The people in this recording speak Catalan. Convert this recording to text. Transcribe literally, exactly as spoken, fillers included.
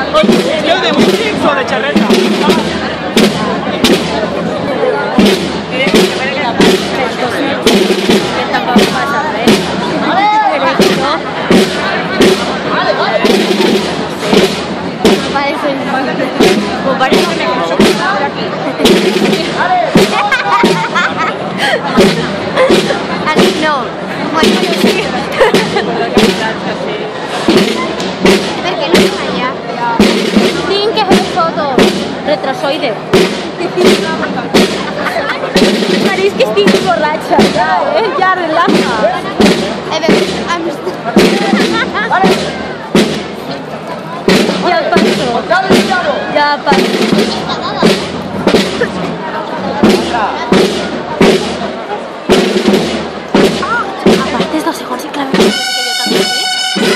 Jo de músics o de xerreta? Tampoco pasa res. Parece un poco. Parece un por aquí. No. Bueno, sí. Per què no és allà? Tinc que fer foto. Retrosoide. Pareix que estic borratxa. Ja, eh? Ja, relaxa. Eh, bé, ja passo. Ja passo. Apartes dos segons i clar, que jo també sí.